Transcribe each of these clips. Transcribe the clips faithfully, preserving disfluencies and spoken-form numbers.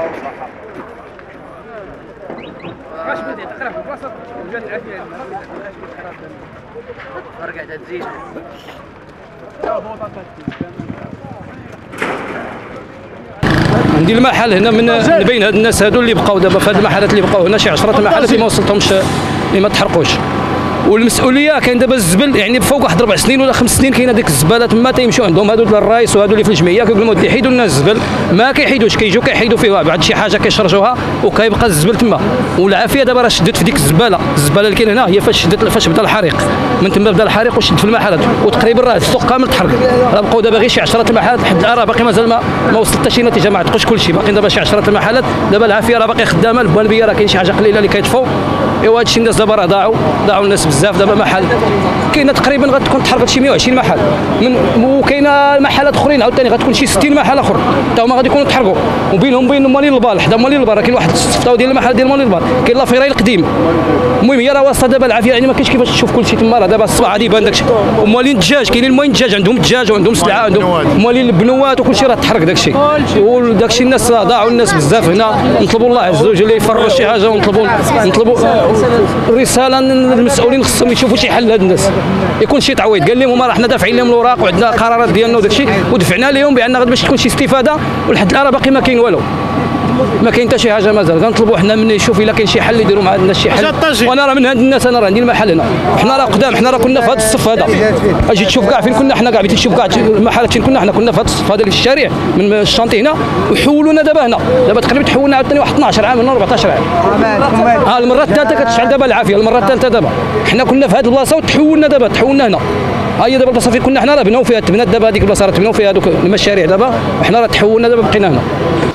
واش بدي تقرا في البلاصه جات العافيه رجعت تزيد عندي المحل هنا من بين هاد الناس هادو اللي بقاو دابا في هاد المحلات اللي بقاو هنا شي عشرة المحلات اللي ما وصلتهمش اللي ما تحرقوش. والمسؤوليه كاين دابا الزبل يعني فوق واحد ربع سنين ولا خمس سنين كاين هذيك الزباله تما تيمشيو عندهم هادو الرئيس وهادو اللي في الجمعيه كيقول لهم حيدوا لنا الزبل ما كيحيدوش كيجيو كيحيدوا فيه بعد شي حاجه كيشرجوها وكيبقى الزبل تما. والعافيه دابا راه شدت في ديك الزباله الزباله اللي كاين هنا هي فاش شدت فاش بدا الحريق من تما بدا الحريق وشد في المحلات وتقريبا راه السوق كامل تحرق. راه بقاو دابا غير شي عشرة المحلات لحد الان راه باقي مازال ما, ما وصلت حتى شي نتيجه ما عتقوش كلشي باقي دابا شي عشرة المحلات. دابا العافيه راه باقي خدامه البوالبيه راه كاين شي حاجه قليله اللي كيطفوا ايوا هادشي الناس دابا راه ضاعوا ضاعوا الناس بزاف. دابا محل كاينه تقريبا غتكون تحرقت شي مئة وعشرين محل من وكاينه محلات اخرين عاوتاني غتكون شي ستين محل اخر حتى هما غادي يكونوا تحرقوا وبينهم بين مالين البال حدا مالين البال. كاين واحد الصفطاو ديال المحل ديال مالين البال كاين لافيراي القديم. المهم هي راه واصله دابا العافيه يعني ما كاينش كيفاش تشوف كلشي تما. راه دابا الصباح غادي يبان داكشي. ومالين الدجاج كاينين مالين الدجاج عندهم الدجاج وعندهم سلعه عندهم مالين البنوات وكلشي راه تحرق داكشي. وداكشي الناس راه ضاعوا الناس بزاف هنا. نطلبوا الله عز وجل يفرج شي حاجه ونطلبوا نطلبوا الرساله للمسؤولين خصهم يشوفوا شي حل لهاد الناس يكون شي تعويض. قال لهم هما راه حنا دافعين لهم الاوراق وعندنا قرارات ديالنا وداكشي ودفعنا لهم بان غادي باش تكون شي استفاده ولحد الان راه باقي ما كاين والو ما كاين حتى شي حاجه مازال. كنطلبوا حنا من يشوف الا كاين شي حل يديروا مع الناس شي حل. وانا راه من هاد الناس انا راه عندي المحل هنا حنا راه قدام حنا راه كنا في هذا الصف هذا اجي تشوف كاع فين كنا حنا كاع بغيتي تشوف كاع المحلات فين كنا حنا كنا في هذا الصف هذا اللي في الشارع من الشانطي هنا وحولونا دابا هنا دابا تقريبا تحولنا عاوتاني واحد اثناش عام ولا أربعطاش عام. ها المره الثالثه كتشعل دابا العافيه المره الثالثه دابا حنا كنا في هذه البلاصه وتحولنا دابا تحولنا هنا. ها هي دابا البلاصه فين كنا حنا راه بناو فيها تبنات دابا هذيك البلاصه راه تبناو فيها هذوك المشاريع دابا وحنا راه تحولنا دابا بقينا هنا.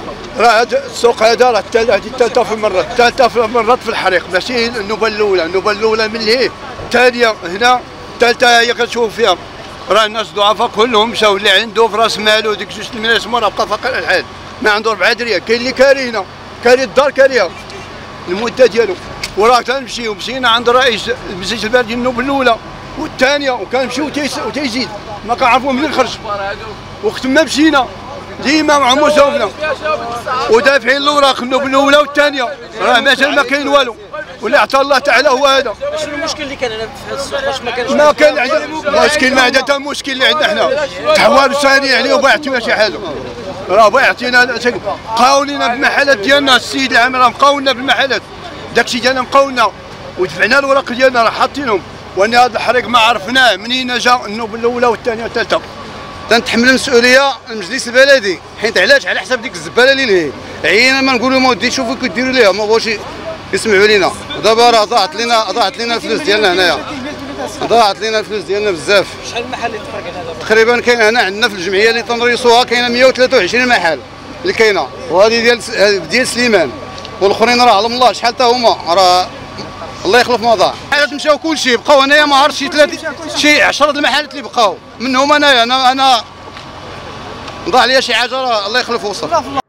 راه السوق هذا راه هذه الثالثه في المرات الثالثه في المرات في الحريق ماشي النوبه الاولى. النوبه الاولى من هي الثانيه هنا الثالثه هي كتشوف فيها. راه الناس ضعفاء كلهم مشاو اللي عنده في راس مالو ديك جوج الملايين سمو راه بقى فقير الحال ما عنده ربعه دريه. كاين اللي كاري هنا كاري الدار كاريها المده ديالو. وراه كنمشيو مشينا عند رئيس المجلس البلدي النوبه الاولى والثانيه وكنمشيو وتيزيد ما كنعرفوا منين خرج. وقت ما مشينا ديما مع مساوفنا ودافعين الاوراق النوبه الاولى والثانيه راه مازال ما كاين والو ولا عطى الله تعالى هو هذا. شنو المشكل اللي كان هنا في هذا السوق؟ واش ما كانش ما كان عندنا مشكل ما عندنا حتى المشكل اللي عندنا حنا تحوال ثاني يعني وباعتينا شي حاجه راه باعتينا بقاو لنا بالمحلات ديالنا. السيد العام راه بقاو لنا بالمحلات داكشي ديالنا بقاو لنا ودفعنا الاوراق ديالنا راه حاطينهم. وان هذا الحريق ما عرفناه منين جا النوبه الاولى والثانيه والثالثه. تنتحمل المسؤوليه المجلس البلدي حيت علاش على حساب ديك الزباله اللي لهي عينا ما نقولوا ما ودي شوفوا كيديروا ليها ما بغاوش يسمعوا لينا. ودابا راه ضاعت لنا ضاعت لنا الفلوس ديالنا هنايا ضاعت لنا الفلوس ديالنا بزاف. شحال المحل اللي تفرق هنا؟ تقريبا كاين هنا عندنا في الجمعيه اللي تنريسوها كاينه مئة وثلاثة وعشرين محل اللي كاينه وهذه ديال ديال سليمان والاخرين راه علم الله شحال حتى هما راه الله يخلف ما ضاع. المحلات مشاو كلشي بقاو هنايا ما عرفتش شي ثلاثه شي عشرة المحلات اللي بقاو منهم انايا انا انا ضاع لي شي حاجه راه الله يخلف وصل.